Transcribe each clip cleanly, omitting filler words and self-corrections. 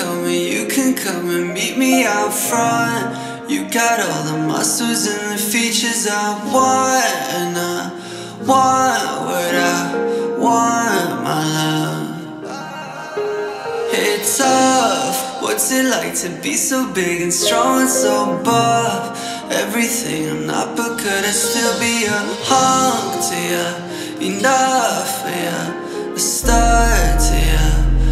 come and meet me out front. You got all the muscles and the features I want, and I want what I want, my love. It's tough, what's it like to be so big and strong and so buff? Everything I'm not, but could I still be a hunk to you? Enough for you, a start to you.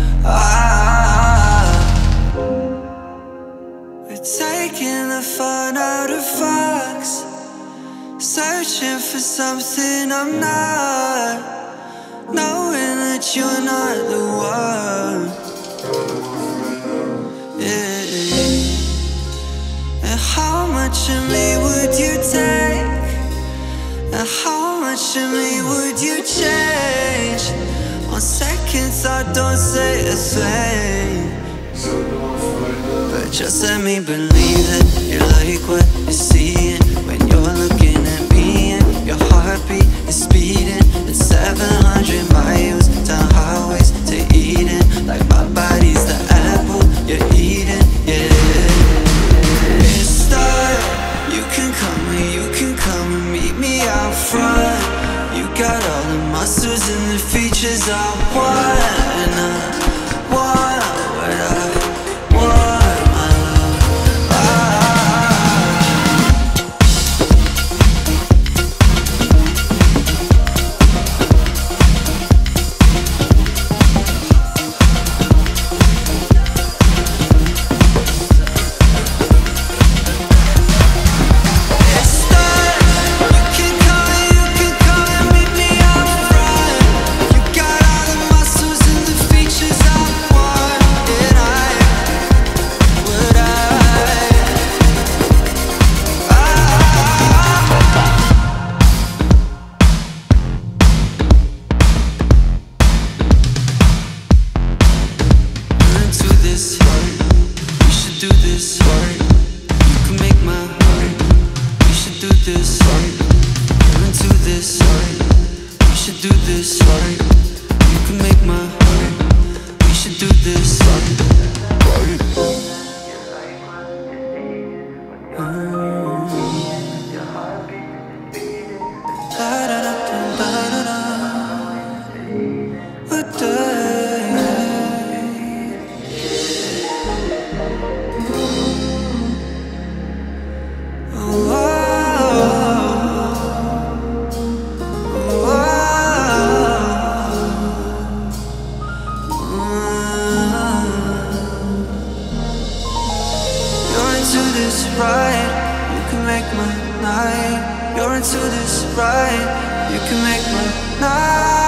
We're taking the fun out of us, searching for something I'm not, knowing that you're not the one. And how much of me would you take? And how much of me would you change? On second thought, don't say a thing, but just let me believe that you're like what you're seeing when you're looking at me, and your heartbeat is speeding at 700 miles down highways to Eden. Like my body's the apple you're eating, yeah. You can come and meet me out front. You got all the muscles and the features I want, and I want what I want, my love. You're into this right, you can make my night.